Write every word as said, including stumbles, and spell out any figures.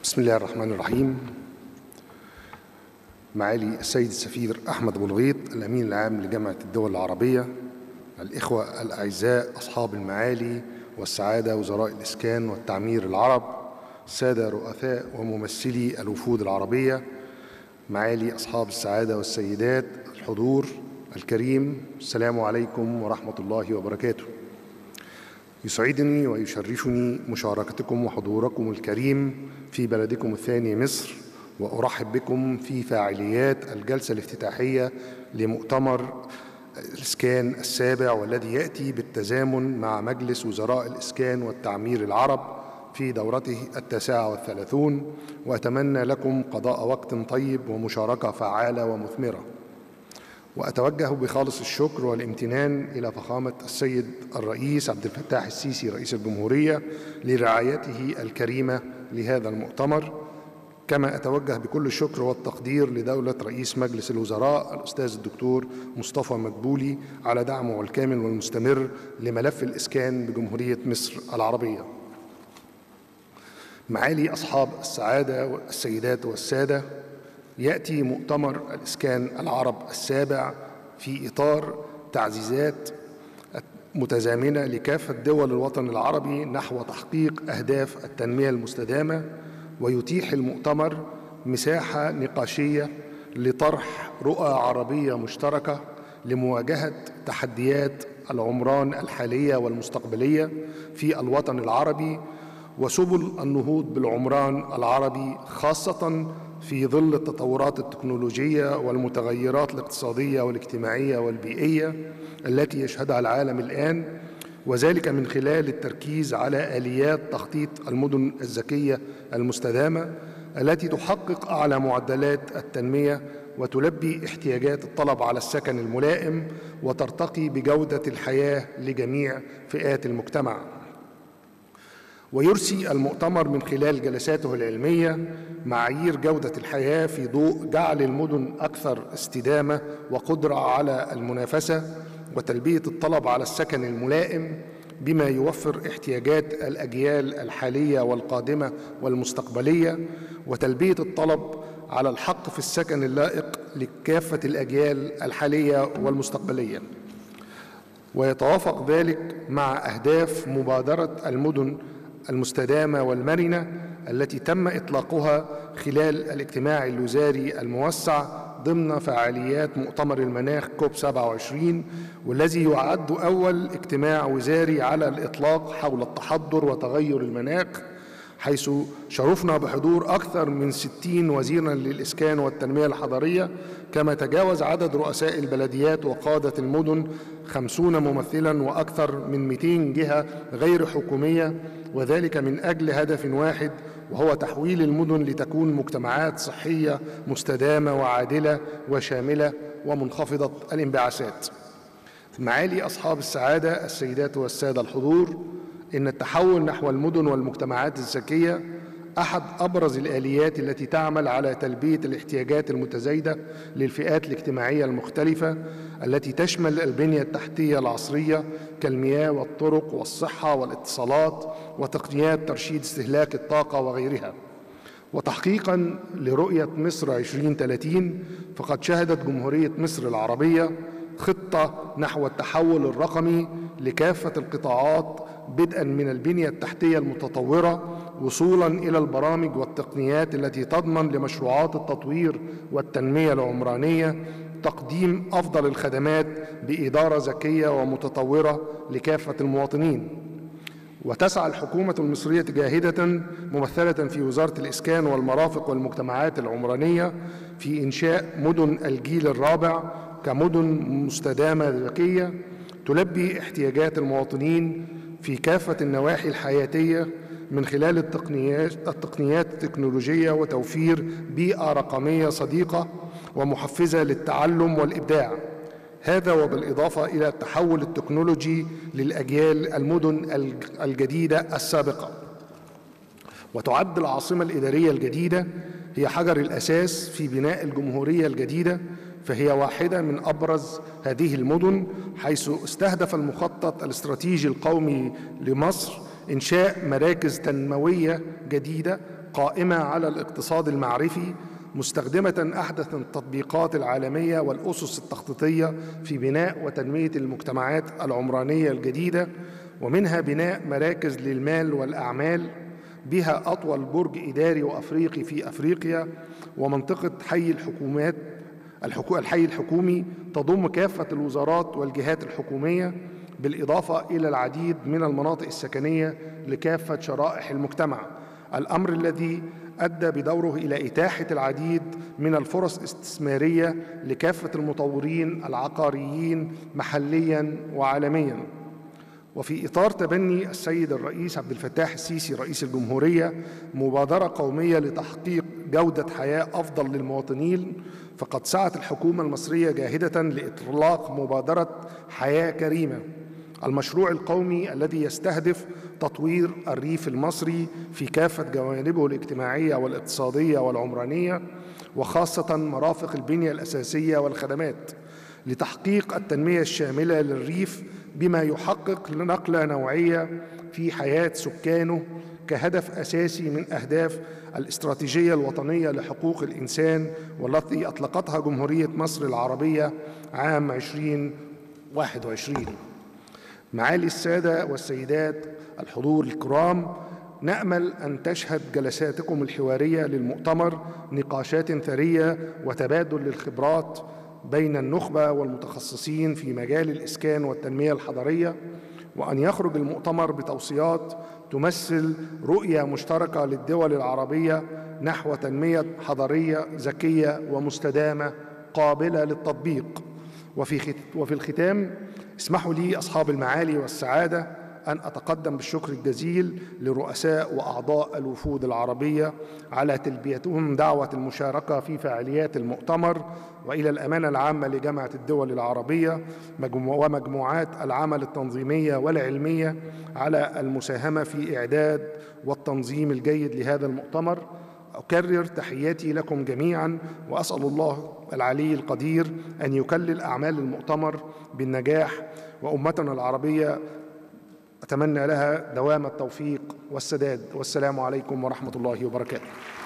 بسم الله الرحمن الرحيم. معالي السيد السفير أحمد أبو الغيط الأمين العام لجامعة الدول العربية، الإخوة الأعزاء أصحاب المعالي والسعادة وزراء الإسكان والتعمير العرب، السادة رؤساء وممثلي الوفود العربية، معالي أصحاب السعادة والسيدات، الحضور الكريم، السلام عليكم ورحمة الله وبركاته. يسعدني ويشرفني مشاركتكم وحضوركم الكريم في بلدكم الثاني مصر، وأرحب بكم في فاعليات الجلسة الافتتاحية لمؤتمر الإسكان السابع، والذي يأتي بالتزامن مع مجلس وزراء الإسكان والتعمير العرب في دورته التاسعة والثلاثون، وأتمنى لكم قضاء وقت طيب ومشاركة فعالة ومثمرة. وأتوجه بخالص الشكر والامتنان إلى فخامة السيد الرئيس عبد الفتاح السيسي رئيس الجمهورية لرعايته الكريمة لهذا المؤتمر، كما أتوجه بكل الشكر والتقدير لدولة رئيس مجلس الوزراء الأستاذ الدكتور مصطفى مدبولي على دعمه الكامل والمستمر لملف الإسكان بجمهورية مصر العربية. معالي أصحاب السعادة والسيدات والسادة، يأتي مؤتمر الإسكان العرب السابع في إطار تعزيزات متزامنة لكافة دول الوطن العربي نحو تحقيق أهداف التنمية المستدامة، ويتيح المؤتمر مساحة نقاشية لطرح رؤى عربية مشتركة لمواجهة تحديات العمران الحالية والمستقبلية في الوطن العربي، وسبل النهوض بالعمران العربي، خاصة في ظل التطورات التكنولوجية والمتغيرات الاقتصادية والاجتماعية والبيئية التي يشهدها العالم الآن، وذلك من خلال التركيز على آليات تخطيط المدن الذكية المستدامة التي تحقق أعلى معدلات التنمية وتلبي احتياجات الطلب على السكن الملائم وترتقي بجودة الحياة لجميع فئات المجتمع. ويرسي المؤتمر من خلال جلساته العلمية معايير جودة الحياة في ضوء جعل المدن أكثر استدامة وقدرة على المنافسة وتلبية الطلب على السكن الملائم، بما يوفر احتياجات الأجيال الحالية والقادمة والمستقبلية، وتلبية الطلب على الحق في السكن اللائق لكافة الأجيال الحالية والمستقبلية. ويتوافق ذلك مع أهداف مبادرة المدن المستدامة والمرنة التي تم إطلاقها خلال الاجتماع الوزاري الموسع ضمن فعاليات مؤتمر المناخ كوب سبعة وعشرين، والذي يعد أول اجتماع وزاري على الإطلاق حول التحضر وتغير المناخ، حيث شرفنا بحضور أكثر من ستين وزيراً للإسكان والتنمية الحضرية، كما تجاوز عدد رؤساء البلديات وقادة المدن خمسين ممثلاً وأكثر من مئتين جهة غير حكومية، وذلك من أجل هدف واحد، وهو تحويل المدن لتكون مجتمعات صحية مستدامة وعادلة وشاملة ومنخفضة الانبعاثات. معالي أصحاب السعادة السيدات والسادة الحضور، إن التحول نحو المدن والمجتمعات الذكية أحد أبرز الآليات التي تعمل على تلبية الاحتياجات المتزايدة للفئات الاجتماعية المختلفة، التي تشمل البنية التحتية العصرية كالمياه والطرق والصحة والاتصالات وتقنيات ترشيد استهلاك الطاقة وغيرها. وتحقيقاً لرؤية مصر عشرين ثلاثين، فقد شهدت جمهورية مصر العربية خطة نحو التحول الرقمي لكافة القطاعات، بدءاً من البنية التحتية المتطورة وصولاً إلى البرامج والتقنيات التي تضمن لمشروعات التطوير والتنمية العمرانية تقديم أفضل الخدمات بإدارة ذكية ومتطورة لكافة المواطنين. وتسعى الحكومة المصرية جاهدة ممثلة في وزارة الإسكان والمرافق والمجتمعات العمرانية في إنشاء مدن الجيل الرابع كمدن مستدامة ذكية تلبي احتياجات المواطنين في كافة النواحي الحياتية من خلال التقنيات, التقنيات التكنولوجية وتوفير بيئة رقمية صديقة ومحفزة للتعلم والإبداع، هذا وبالإضافة إلى التحول التكنولوجي للأجيال المدن الجديدة السابقة. وتعد العاصمة الإدارية الجديدة هي حجر الأساس في بناء الجمهورية الجديدة، فهي واحدة من أبرز هذه المدن، حيث استهدف المخطط الاستراتيجي القومي لمصر إنشاء مراكز تنموية جديدة قائمة على الاقتصاد المعرفي، مستخدمة أحدث التطبيقات العالمية والأسس التخطيطية في بناء وتنمية المجتمعات العمرانية الجديدة، ومنها بناء مراكز للمال والأعمال بها أطول برج إداري وأفريقي في أفريقيا، ومنطقة حي الحكومات الحي الحكومي تضم كافة الوزارات والجهات الحكومية، بالإضافة إلى العديد من المناطق السكنية لكافة شرائح المجتمع، الأمر الذي أدى بدوره إلى إتاحة العديد من الفرص الاستثمارية لكافة المطورين العقاريين محلياً وعالمياً. وفي إطار تبني السيد الرئيس عبد الفتاح السيسي رئيس الجمهورية مبادرة قومية لتحقيق جودة حياة أفضل للمواطنين، فقد سعت الحكومة المصرية جاهدة لإطلاق مبادرة حياة كريمة، المشروع القومي الذي يستهدف تطوير الريف المصري في كافة جوانبه الاجتماعية والاقتصادية والعمرانية، وخاصة مرافق البنية الأساسية والخدمات، لتحقيق التنمية الشاملة للريف بما يحقق نقلة نوعية في حياة سكانه كهدف أساسي من أهداف الاستراتيجية الوطنية لحقوق الإنسان، والتي أطلقتها جمهورية مصر العربية عام ألفين وواحد وعشرين. معالي السادة والسيدات الحضور الكرام، نأمل أن تشهد جلساتكم الحوارية للمؤتمر نقاشات ثرية وتبادل للخبرات بين النخبة والمتخصصين في مجال الإسكان والتنمية الحضرية، وأن يخرج المؤتمر بتوصيات تمثل رؤية مشتركة للدول العربية نحو تنمية حضرية ذكية ومستدامة قابلة للتطبيق. وفي وفي الختام اسمحوا لي أصحاب المعالي والسعادة أن أتقدم بالشكر الجزيل لرؤساء وأعضاء الوفود العربية على تلبيتهم دعوة المشاركة في فعاليات المؤتمر، وإلى الأمانة العامة لجامعة الدول العربية ومجموعات العمل التنظيمية والعلمية على المساهمة في إعداد والتنظيم الجيد لهذا المؤتمر. أكرر تحياتي لكم جميعاً، وأسأل الله العلي القدير أن يكلل أعمال المؤتمر بالنجاح، وأمتنا العربية أتمنى لها دوام التوفيق والسداد. والسلام عليكم ورحمة الله وبركاته.